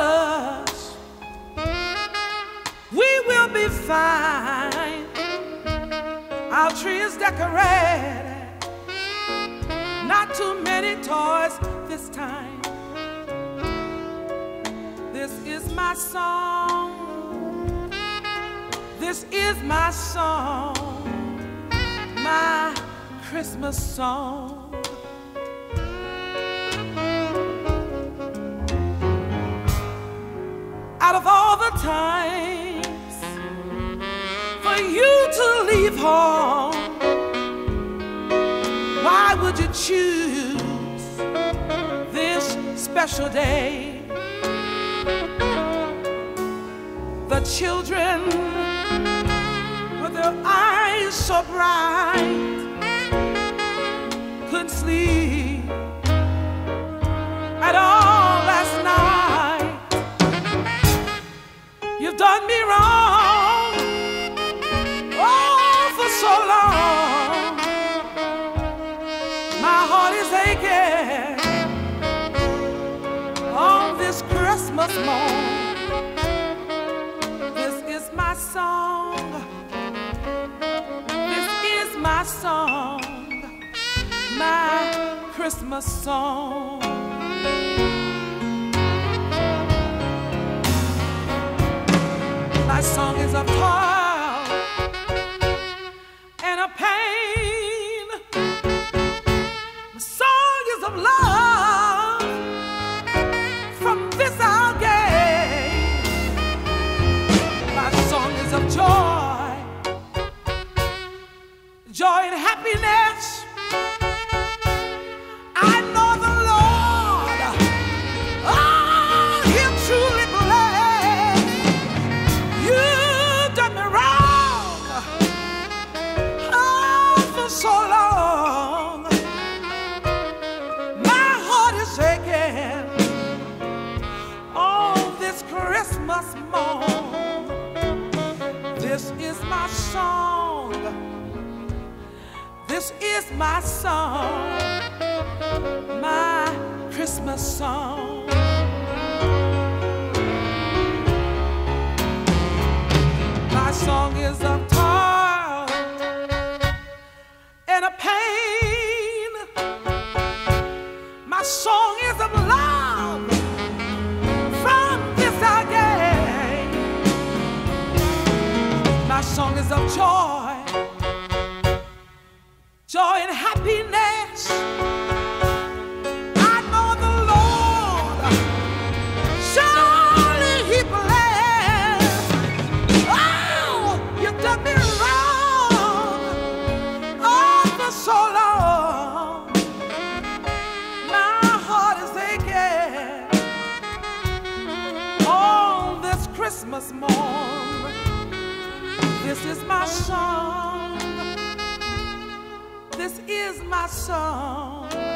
us, we will be fine. Our tree is decorated, not too many toys this time. This is my song, this is my song, my Christmas song. Out of all the times for you to leave home, why would you choose this special day? The children with their eyes so bright couldn't sleep at all last night. You've done me wrong, oh, for so long. My heart is aching on this Christmas morn. This is my song, this is my song, my Christmas song. My song is of toil and of pain. My song is of love from this our gain. My song is of joy, joy and happiness. I know the Lord, oh, He'll truly bless. You done me wrong, oh, for so long. My heart is aching on this Christmas morn. This is my song, this is my song, my Christmas song. My song is of toil and of pain. My song is of love from this our gain. My song is of joy, joy and happiness. I know the Lord, surely He bless. Oh, you done me wrong, oh, for so long. My heart is aching on this Christmas morn. This is my song, this is my song.